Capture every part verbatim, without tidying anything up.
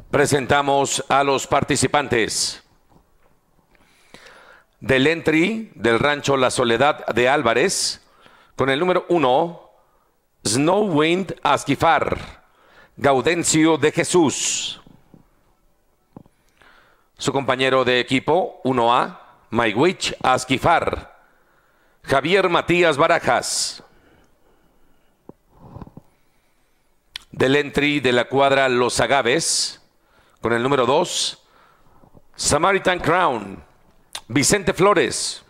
Presentamos a los participantes. Del entry del rancho La Soledad de Álvarez, con el número uno, Snowwind Asquifar, Gaudencio de Jesús. Su compañero de equipo, uno A, Maywich Asquifar, Javier Matías Barajas. Del entry de la cuadra Los Agaves, con el número dos, Samaritan Crown, Vicente Flores.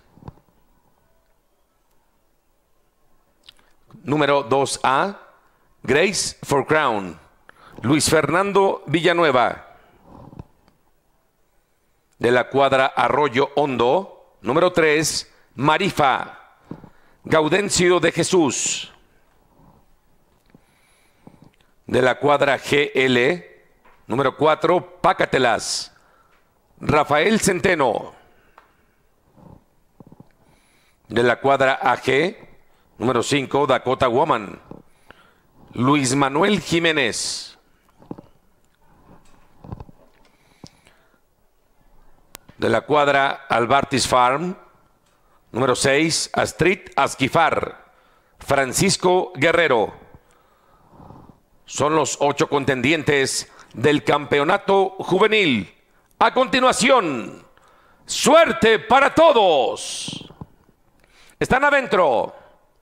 Número dos A, Grace for Crown, Luis Fernando Villanueva. De la cuadra Arroyo Hondo, número tres, Marifa, Gaudencio de Jesús. De la cuadra G L, número cuatro, Pácatelas, Rafael Centeno. De la cuadra A G, número cinco, Dakota Woman, Luis Manuel Jiménez. De la cuadra Albartis Farm, número seis, Astrid Asquifar, Francisco Guerrero. Son los ocho contendientes del campeonato juvenil. A continuación, suerte para todos. Están adentro.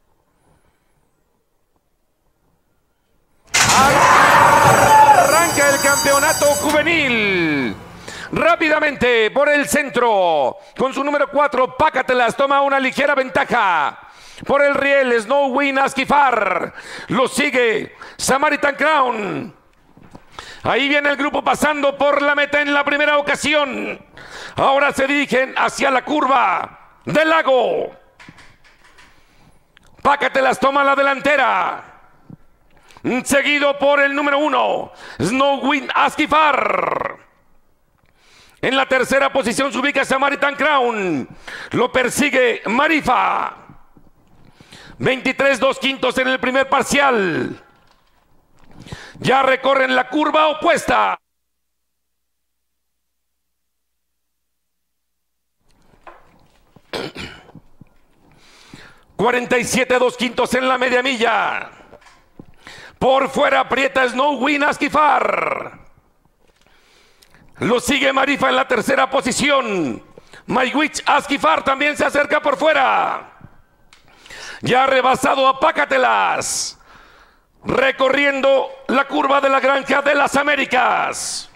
Arranca el campeonato juvenil. Rápidamente por el centro, con su número cuatro, Pácatelas, toma una ligera ventaja. Por el riel, Snowwind Asquifar. Lo sigue Samaritan Crown. Ahí viene el grupo pasando por la meta en la primera ocasión. Ahora se dirigen hacia la curva del lago. Pácatelas toma la delantera. Seguido por el número uno, Snowwind Asquifar. En la tercera posición se ubica Samaritan Crown. Lo persigue Marifa. veintitrés dos quintos en el primer parcial. Ya recorren la curva opuesta. cuarenta y siete dos quintos en la media milla. Por fuera aprieta Snowwind Asquifar. Lo sigue Marifa en la tercera posición. Maywich Asquifar también se acerca por fuera. Ya ha rebasado a Pácatelas, recorriendo la curva de la Granja de las Américas.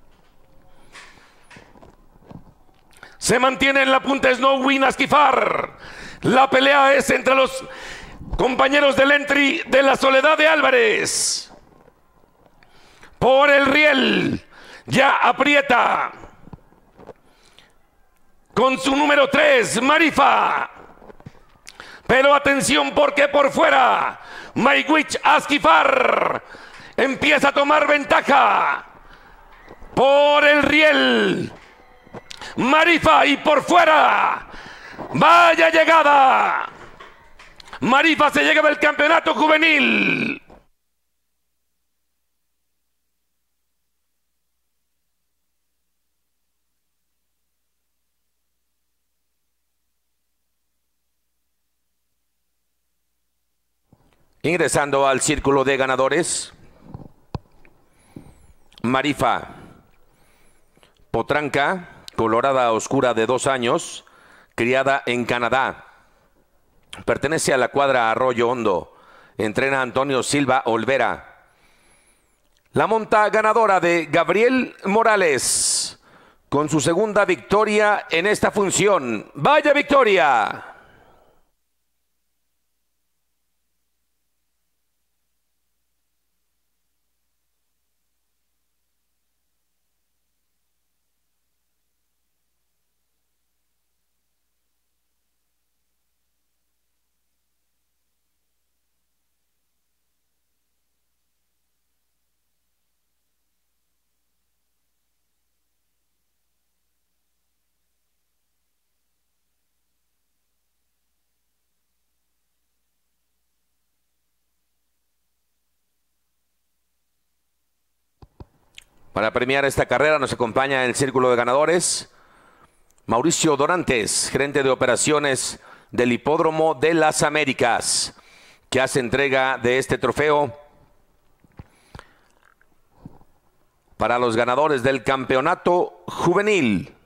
Se mantiene en la punta Snowwind Asquifar. La pelea es entre los compañeros del entry de La Soledad de Álvarez. Por el riel, ya aprieta con su número tres, Marifa. Pero atención, porque por fuera Maywich Asquifar empieza a tomar ventaja. Por el riel, Marifa, y por fuera, vaya llegada. Marifa se llega del campeonato juvenil. Ingresando al círculo de ganadores, Marifa, potranca, colorada oscura de dos años, criada en Canadá. Pertenece a la cuadra Arroyo Hondo. Entrena Antonio Silva Olvera. La monta ganadora de Gabriel Morales, con su segunda victoria en esta función. ¡Vaya victoria! Para premiar esta carrera nos acompaña el Círculo de Ganadores Mauricio Dorantes, gerente de operaciones del Hipódromo de las Américas, que hace entrega de este trofeo para los ganadores del campeonato juvenil.